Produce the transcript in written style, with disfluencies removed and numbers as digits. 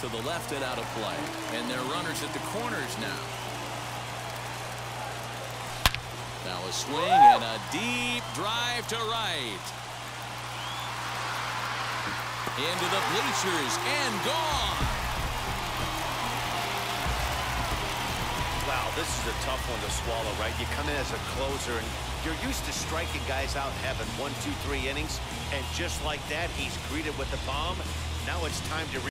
to the left and out of play. And they're runners at the corners now. Now a swing and a deep drive to right. Into the bleachers and gone. Wow, this is a tough one to swallow, right? You come in as a closer, and you're used to striking guys out and having 1, 2, 3 innings. And just like that, he's greeted with the bomb. Now it's time to